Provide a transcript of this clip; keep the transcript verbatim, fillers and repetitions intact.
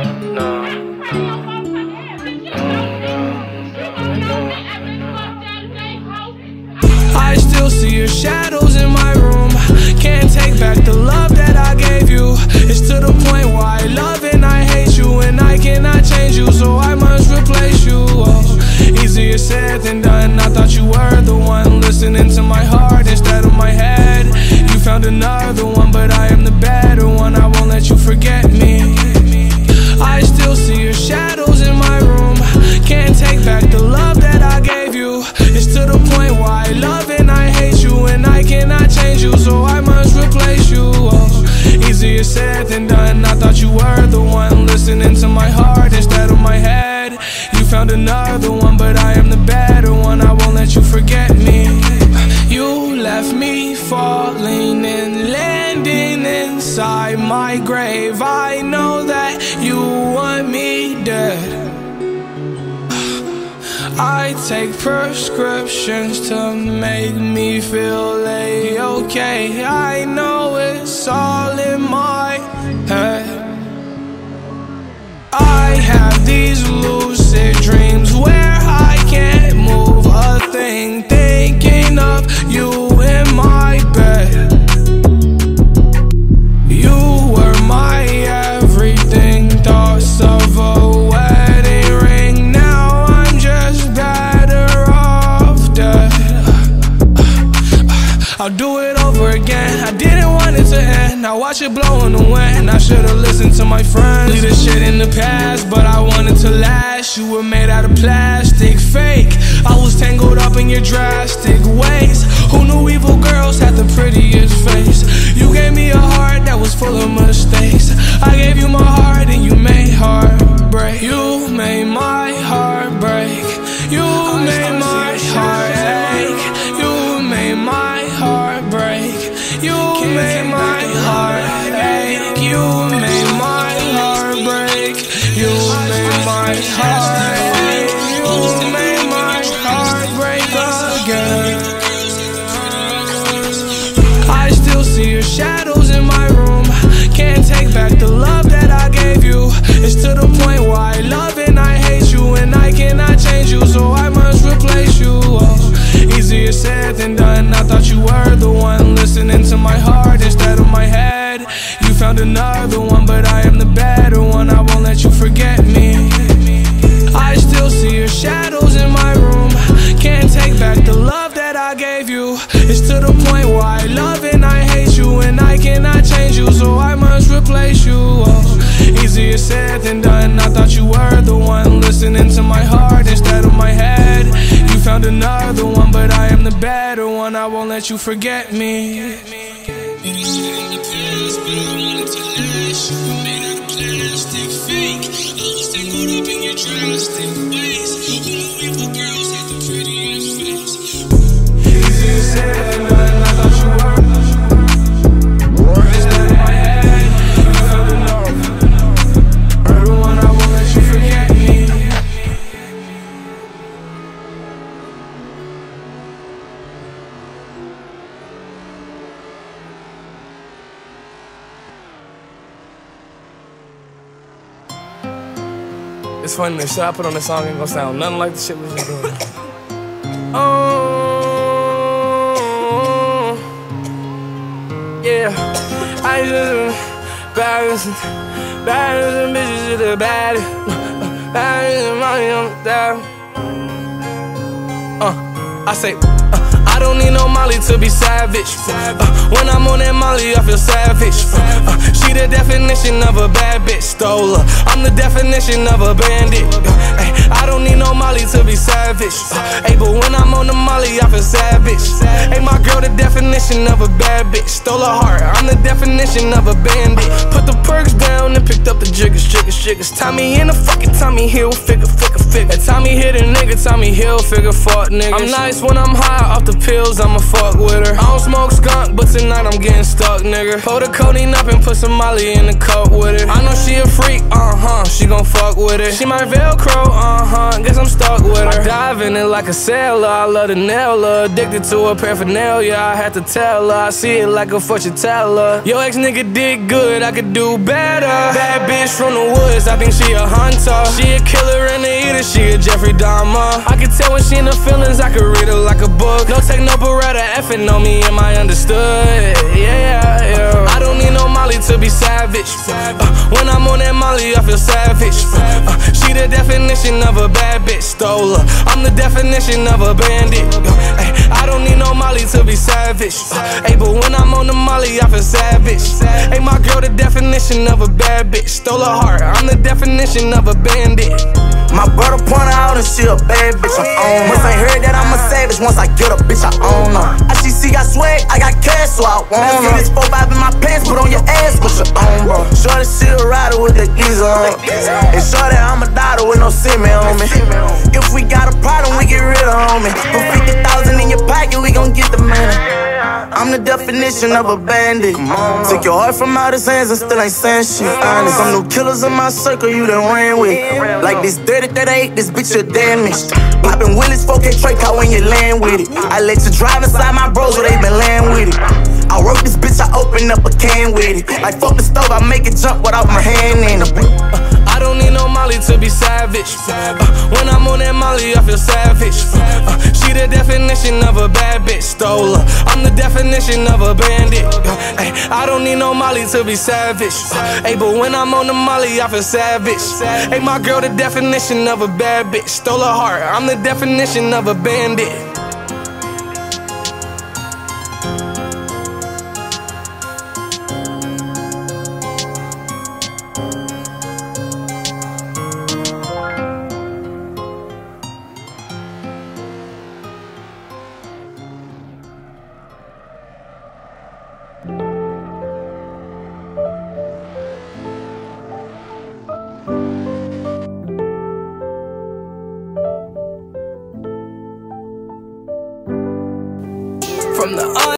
I still see your shadows in my room. Can't take back the love that I gave you. It's to the point where I love and I hate you, and I cannot change you, so I must replace you. Oh, easier said than done. I thought you were the one listening to my heart instead of my head. You found another one, but I am the better one. I won't let you forget me. I still see your shadows in my room. Can't take back the love that I gave you. It's to the point where I love and I hate you, and I cannot change you, so I must replace you. Oh, easier said than done. I thought you were the one listening to my heart instead of my head. You found another one, but I am the better one. I won't let you forget me. You left me falling and landing inside my grave. I know that you want me dead. I take prescriptions to make me feel A-okay. I know it's all in my head. I have these lucid dreams where I can't move a thing, thinking of you in my bed. You were my everything, thoughts of a wedding ring. Now I'm just better off dead. I'll do it over again. I didn't want it to end. I watch it blow in the wind. I should've listened to my friends. Leave this shit in the past, but I wanted to last. You were made out of plastic, fake. I was tangled up in your drastic ways. Who knew evil girls had the prettiest face? You gave me a heart that was full of mistakes. I gave you my heart and you made heartbreak. You made my heart break. You made my heart ache. You made my heart break. You made my heart ache. You made my heart break. You made my heart ache. You made my heart break again. I still see your shadows in my room. Can't take back the love that I gave you. It's to the point where I love and I hate you, and I cannot change you, so I must replace you. Oh, easier said than done. I thought you were the one listening to my heart instead of my head. You found another one, but I am the better one. I won't let you forget me. I still see your shadows in my room. Can't take back the love that I gave you. It's to the point where I love and I hate you, and I cannot change you, so I must replace you. Oh, easier said than done. I thought you were the one listening to my heart instead of my head. You found another one, but I am the better one. I won't let you forget me. It's funny, the shit I put on this song ain't gonna sound nothing like the shit we was doing. Oh, yeah. I just baddest, baddest and bitches to the baddest, baddest and money on the dial. Uh, I say. Uh, I don't need no Molly to be savage. Uh, when I'm on that Molly, I feel savage. Uh, uh, she the definition of a bad bitch. Stole her. I'm the definition of a bandit. Uh, ay, I don't need no Molly to be savage. Uh, ay, but when I'm on the Molly, I feel savage. Hey, my girl, the definition of a bad bitch. Stole her heart. I'm the definition of a bandit. Put the perks down and picked up the jiggers, jiggers, jiggers. Tommy in the fucking Tommy Hill, figure, figure, figure. Tommy hit a nigga, Tommy Hill, figure, fuck niggas. I'm nice when I'm high off the pills, I'ma fuck with her. I don't smoke skunk, but tonight I'm getting stuck, nigga. Pull the codeine up and put some Molly in the cup with it. I know she a freak, uh-huh, she gon' fuck with with it. She my Velcro, uh-huh, guess I'm stuck with her. I dive in it like a sailor, I love to nail her. Addicted to her paraphernalia, I had to tell her. I see it like a fortune teller. Yo, ex-nigga did good, I could do better. Bad bitch from the woods, I think she a hunter. She a killer and a eater, she a Jeffrey Dahmer. I can tell when she in her feelings, I could read her like a book. No tech, no beretta, effing on me, am I understood? Yeah, yeah. I don't need no Molly to be savage. Uh, when I'm on that Molly, I feel savage. Uh, she the definition of a bad bitch, stole her. I'm the definition of a bandit. Uh, ay, I don't need no Molly to be savage. Uh, ay, but when I'm on the Molly, I feel savage. Hey, my girl, the definition of a bad bitch, stole her heart. I'm the definition of a bandit. My brother point her out and she a bad bitch, I own her. Once I heard that I'm a savage, once I get a bitch, I own her. I see C got swag, I got cash, so I want her. See this four five in my pants, put on your ass, what you own, bro? Shorty, she a rider with the geezer on. And shorty, I'm a daughter with no semen on me. If we got a problem, we get rid of homie. Put fifty thousand in your pocket, we gon' get the money. I'm the definition of a bandit. Took your heart from out his hands and still ain't saying shit. Honest, some new killers in my circle you done ran with. Like this thirty thirty-eight, this bitch you damaged. Poppin' Willis, four K Trey car when you land with it. I let you drive inside my bros where they been land with it. I work this bitch, I open up a can with it. Like fuck the stove, I make it jump without my hand in it. I don't need no Molly to be savage. Uh, when I'm on that Molly, I feel savage. Uh, she the definition of a bad bitch, stole her. I'm the definition of a bandit. Uh, ay, I don't need no Molly to be savage. Uh, ay, but when I'm on the Molly, I feel savage. Hey, my girl, the definition of a bad bitch, stole her heart. I'm the definition of a bandit. From the